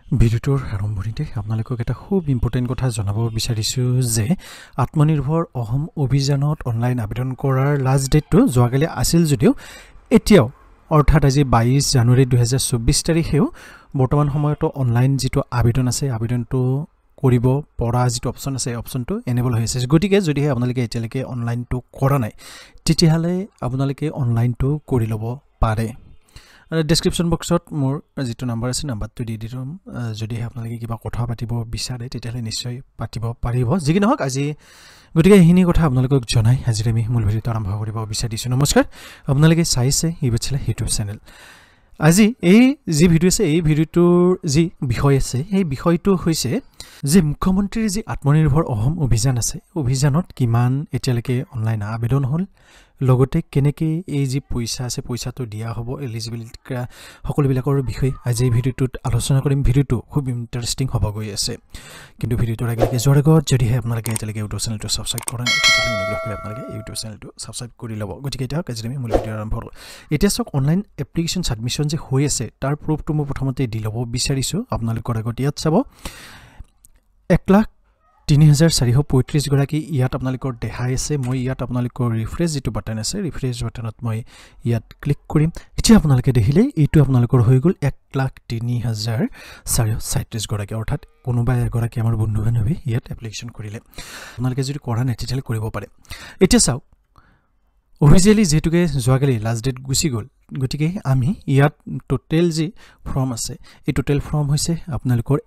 ভিডিওটোৰ আৰম্ভণিতে আপোনালোকক এটা খুব ইম্পৰ্টেন্ট কথা জনাব বিচাৰিছো যে আত্মনিৰ্ভৰ অসম অভিযানত অনলাইন আবেদন কৰাৰ লাষ্ট ডেটটো যোৱাকালি আছিল যদিও এতিয়াও অৰ্থাৎ আজি 22 জানুৱাৰী 2024 তাৰিখেও বৰ্তমান সময়তো অনলাইন যেটো আবেদন আছে আবেদনটো কৰিব পৰা যেটো অপচন আছে অপচনটো এনেবল হৈ আছে গতিকে যদি আপোনালোকে এতিয়ালৈকে অনলাইনটো কৰা নাই তেতিয়াহলে আপোনালোকে অনলাইনটো কৰি ল'ব পাৰে ডেসক্ৰিপশন বক্সত মোৰ যেটো নাম্বাৰ আছে নাম্বাৰটো দি দিম যদি আপোনালোকে কিবা কথা পাতিব বিচাৰে তেতিয়াহলে নিশ্চয় পাতিব পাৰিব যিকি নহক আজি গতিকে এইখিনি কথা আপোনালোকক জনাই আজি আমি মূল ভিডিওটো আৰম্ভ কৰিব বিচাৰিছো নমস্কাৰ আপোনালোকে চাইছে E-PATHSHALA ইউটিউব চেনেল আজি এই যি ভিডিও আছে এই ভিডিওটোৰ যি বিষয় আছে এই বিষয়টো হৈছে যে মুখ্যমন্ত্ৰীৰ যি আত্মনিৰ্ভৰ অসম অভিযান আছে অভিযানত কিমান এতিয়ালৈকে অনলাইন আবেদন হল লগতে কেনেকে এই যি পইচা আছে পইচাটো দিয়া হ'ব এলিজিবিলিটি সকলোবিলাকৰ বিষয় আজি এই ভিডিওটোত আলোচনা কৰিম ভিডিওটো খুব ইন্টাৰেষ্টিং হ'ব গৈ আছে কিন্তু ভিডিওটোৰ আগলৈকে যোৱাৰ আগত যদি আপোনালোকে এতিয়ালৈকে ইউটিউব চেনেলটো সাবস্ক্ৰাইব কৰা নাই তেতিয়াহলে অনুগ্ৰহ কৰি আপোনালোকে ইউটিউব চেনেলটো সাবস্ক্ৰাইব কৰি ল'ব গতিকে এতিয়া আজি আমি মূল ভিডিও আৰম্ভ কৰোঁ এতিয়া সক অনলাইন এপ্লিকেশন সাবমিশন যে হৈ আছে তাৰ প্ৰুফটো মই প্ৰথমতে দি ল'ব বিচাৰিছো আপোনালোকৰ আগত ইয়াত চাব 1,03,435 গৰাকী ইয়াত আপোনালোকৰ দেখাই আছে মই ইয়াত আপোনালোকৰ ৰিফ্ৰেছ যেটো বাটন আছে ৰিফ্ৰেছ বাটনত মই ইয়াত ক্লিক কৰিম এতিয়া আপোনালোকে দেখিলে এইটো আপোনালোকৰ হৈ গল 1,03,435 গৰাকী অৰ্থাৎ কোনোবা এগৰাকী আমাৰ বন্ধু বান্ধৱী ইয়াত এপ্লিকেশন কৰিলে আপোনালোকে যদি কৰা নাই তেতিয়াহলে কৰিব পাৰে এতিয়া চাওক অফিচিয়ালি যেটোকে যোৱাকালি লাষ্ট ডেট গুছি গল গতিকে আমি ইয়াত টোটাল যি ফৰ্ম আছে এই টোটাল ফৰ্ম হৈছে আপোনালোকৰ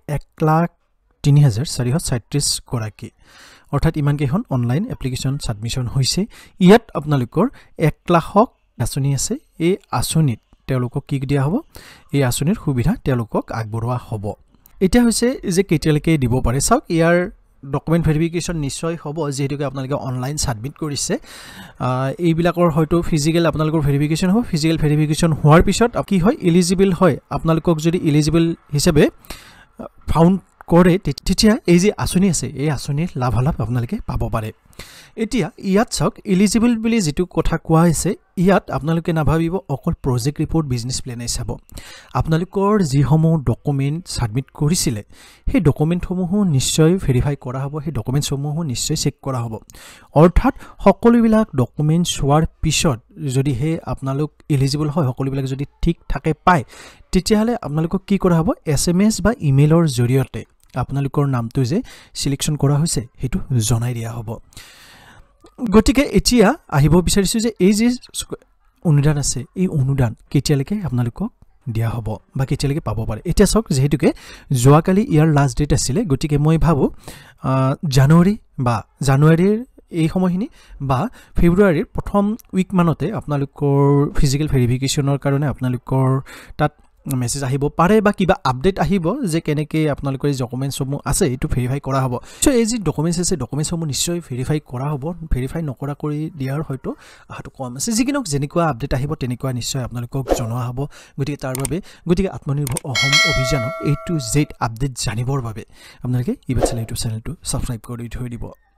1,03,435 গৰাকী অৰ্থাৎ ইমান কেখন অনলাইন এপ্লিকেশন সাবমিশন হৈছে ইয়াত আপোনালোকৰ 1 লাখক আঁচনি আছে এই আঁচনিত তেওঁলোকক কি দিয়া হ'ব এই আঁচনিৰ সুবিধা তেওঁলোকক আগবঢ়োৱা হ'ব এটা হৈছে যে কেতিয়ালৈকে দিব পাৰে চাওক ইয়াৰ ডকুমেন্ট ভেৰিফিকেশন নিশ্চয় হ'ব যেহেতুকে আপোনালোকে অনলাইন সাবমিট কৰিছে এইবিলাকৰ হয়তো ফিজিক্যাল আপোনালোকৰ ভেৰিফিকেশন হ'ব ফিজিক্যাল ভেৰিফিকেশন হোৱাৰ পিছত কি হয় এলিজিবল হয় আপোনালোকক যদি এলিজিবল হিচাপে ফাউন্ড কৰে তেতিয়া এই যে আঁচনি আছে এই আঁচনিৰ লাভালাভ আপোনালোকে পাব পাৰে এতিয়া ইয়াত চাওক এলিজিবল বুলি যেটো কথা কোৱা হৈছে ইয়াত আপোনালোকে নাভাবিব অকল প্ৰজেক্ট ৰিপৰ্ট বিজনেস প্ল্যান হিচাপ আপোনালোকৰ যিসমূহ ডকুমেন্ট সাবমিট কৰিছিলে সেই ডকুমেন্টসমূহ নিশ্চয় ভেৰিফাই কৰা হ'ব সেই ডকুমেন্টসমূহ নিশ্চয় চেক কৰা হ'ব অৰ্থাৎ সকলোবিলাক ডকুমেন্ট চোৱাৰ পিছত যদি হে আপোনালোক এলিজিবল হয় সকলোবিলাক যদি ঠিক থাকে পায় তেতিয়াহলে আপোনালোকক কি কৰা হ'ব SMS বা ইমেইলৰ জৰিয়তে আপোনালোকৰ নামটো যে সিলেকশন কৰা হৈছে হেতু জনাই দিয়া হ'ব গতিকে এতিয়া আহিব বিচাৰিছো যে এই যে অনুদান আছে এই অনুদান কেতিয়ালৈকে আপোনালোকক দিয়া হ'ব বা কেতিয়ালৈকে পাব পাৰে এতিয়া চাওক যেহেতুকে যোৱাকালি ইয়াৰ লাষ্ট ডেট আছিল গতিকে মই ভাবো জানুৱাৰীৰ এই সময়খিনি বা ফেব্ৰুৱাৰীৰ প্ৰথম উইক মানতে আপোনালোকৰ ফিজিক্যাল ভেৰিফিকেশনৰ কাৰণে আপোনালোকৰ তাত মেসেজ আহিব পাৰে বা কিবা আপডেট আহিব যে কেনেকে আপোনালোকৰ ডকুমেন্টসমূহ আছে এটো ভেৰিফাই কৰা হ'ব সো এই যে ডকুমেন্টছ আছে ডকুমেন্টসমূহ নিশ্চয় ভেৰিফাই কৰা হ'ব ভেৰিফাই নকৰা কৰি দিয়াৰ হয়তো আহাটো কম আছে যিকিনক যেনেকুৱা আপডেট আহিব তেনেকুৱা নিশ্চয় আপোনালোকক জনোৱা হ'ব গতিকে তাৰ বাবে গতিকে আত্মনিৰ্ভৰ অসম অভিযানৰ A to Z আপডেট জানিবৰ বাবে আপোনালোকে E-PATHSHALA ইউটিউব চেনেলটো সাবস্ক্ৰাইব কৰি থৈ দিব